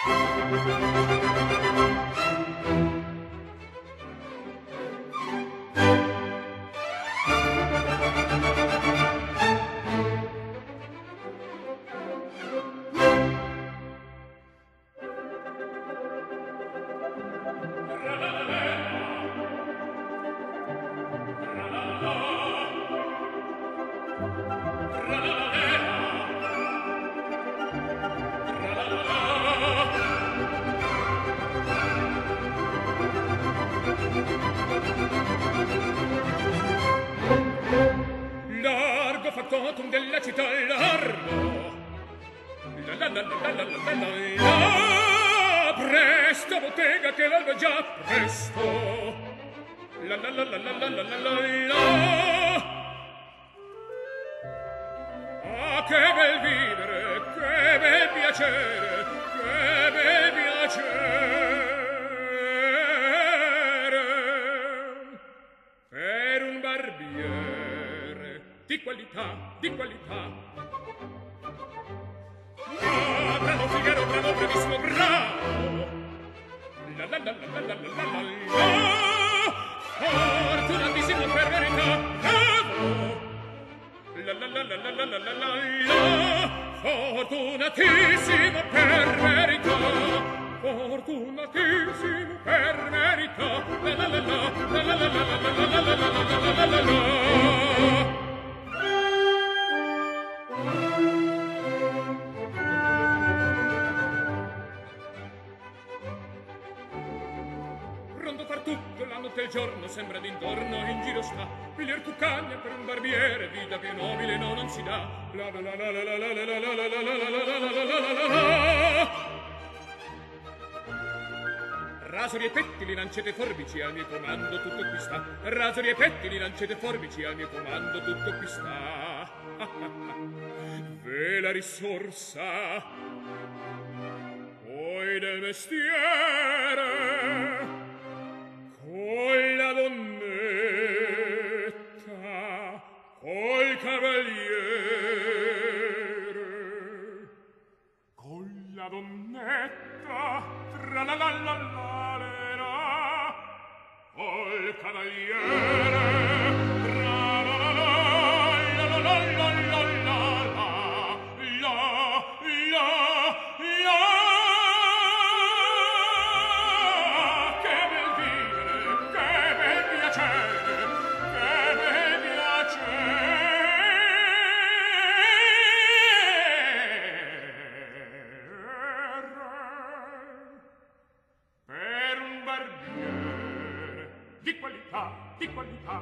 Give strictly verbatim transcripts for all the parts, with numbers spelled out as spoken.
Largo factotum della città, largo. La la la la la la la la. Presto, bottega, che l'alba è già presto. La la la la la la la la la. Ah, che bel vivere, che bel piacere, che bel piacere. Per un barbiere di qualità, di qualità. Ah, bravo Figaro, bravo, bravissimo, bravo. La la la la la la la la la. Fortunatissimo per verità, bravo. La la la la la la la la la la. Fortunatissimo per verità, fortunatissimo per verità. La la la la la la la la la la la la la la la. Rondo far tutto la notte e il giorno, sembra d'intorno in giro sta. Pigliar cuccagna per un barbiere, vita più nobile no non si dà. La la la la la la la la la la la la la la la. Rasori e pettili, lancette forbici, al mio comando tutto qui sta. Rasori e pettili, lancette forbici, al mio comando tutto qui sta. Ve la risorsa poi del mestiere con la donnetta, col cavaliere, con la donnetta, tra la la la la la, col cavaliere, tra la la la la la la la la la la. Di qualità, di qualità.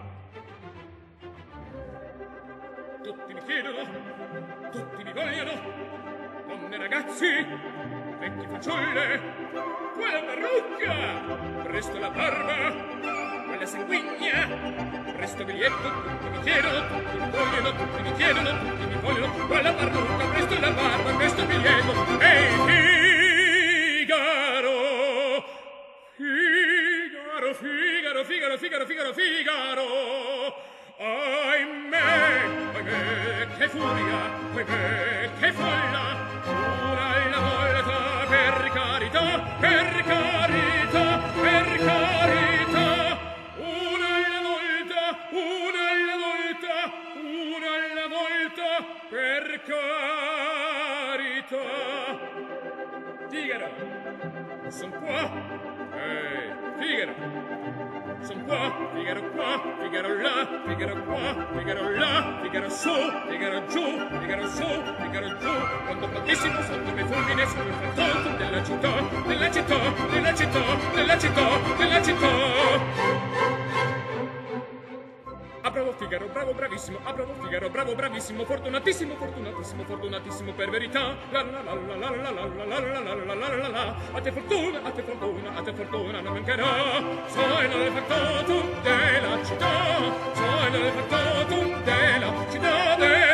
Tutti mi chiedono, tutti mi vogliono, donne e ragazzi, vecchi fanciulle, quella parrucca, presto la barba, quella sanguigna, presto biglietto, tutti mi chiedono, tutti mi vogliono, tutti mi chiedono, tutti mi vogliono, quella parrucca, presto la barba, presto biglietto, ehi Figaro, Figaro, Figaro, Figaro, Figaro, Figaro. Ahimè, ahimè, che furia, ahimè, che folla. Una alla volta, per carità, per carità, per carità. Una alla volta, una alla volta, una alla volta, per carità. Figaro, son qua. Ehi, Figaro, son qua, Figaro qua, Figaro là, Figaro qua, Figaro là, Figaro su, Figaro giù, Figaro su, Figaro giù, quando platissimo sotto le fulmine sul fatto della città, della città, della città, della città, della città. Ah, bravo Figaro, bravo, bravissimo, ah, bravo Figaro, bravo, bravissimo, fortunatissimo, fortunatissimo, fortunatissimo per verità. La la la la la la la la la la la la la la la. A te fortuna, a te fortuna, a te fortuna non mancherà. Sei nel factotum della città, sei nel factotum della città.